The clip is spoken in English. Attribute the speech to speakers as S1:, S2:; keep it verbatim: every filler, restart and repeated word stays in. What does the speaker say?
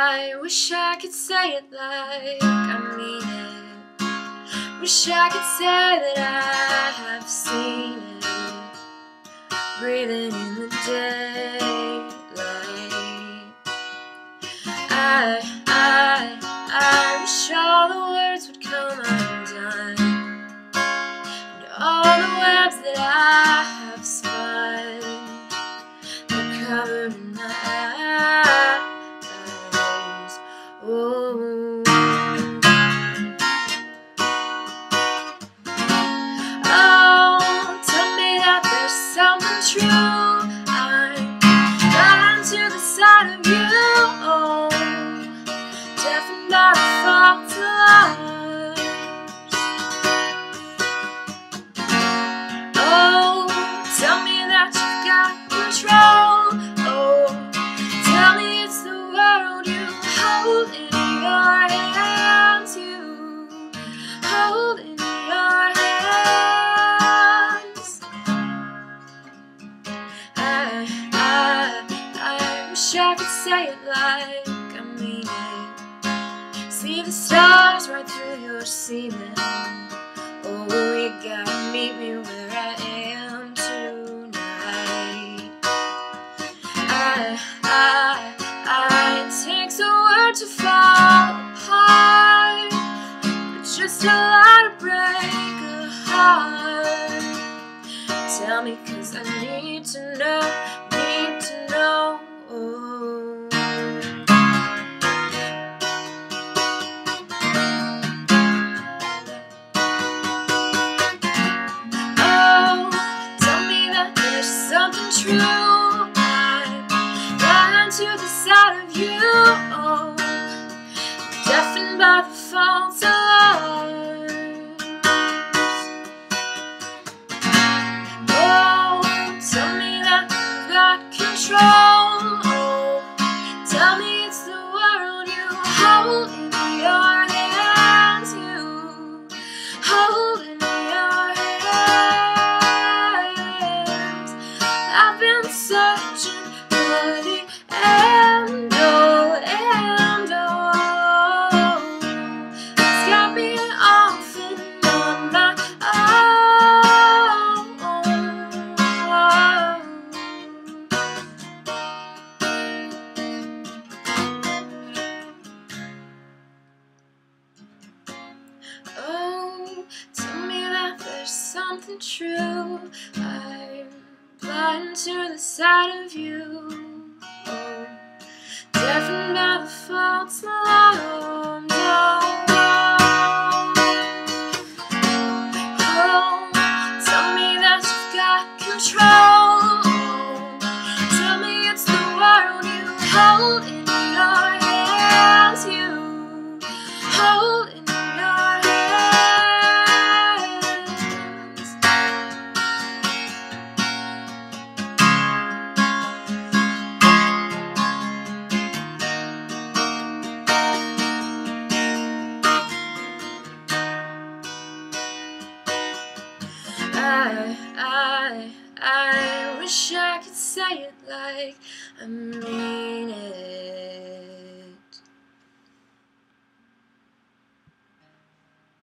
S1: I wish I could say it like I mean it. Wish I could say that I have seen it, breathing in the daylight. I, I, I wish all the words would come undone, and all the webs that I have spun are covered in my eyes. Oh, oh, tell me that there's something true. I'm blind to the sight of you. Oh, deafened by the faults of others. Oh, tell me that you've got control. Oh, tell me it's the world you hold in your hands. You hold in your hands. I, I, I wish I could say it like I mean it. See the stars right through your ceiling. Oh, you gotta meet me where I am tonight. I, I, I, it takes a word to fall apart, but just a lot to break a heart. Tell me, 'cause I need to know, need to know. Oh. Something true. I'm blind to the sight of you. Oh, deafened by the false alarms. Oh, tell me that you've got control. Oh, tell me it's the world you hold in your hands. You hold in your hands. I've been searching for the end, oh, end, oh. It's got me off and on my own. Oh, tell me that there's something true. I'm blind to the sight of you. Oh, deafened by the false alarms. Oh, oh, tell me that you've got control. Oh, tell me it's the world you hold in your hands. You hold in your hands. I, I, I wish I could say it like I mean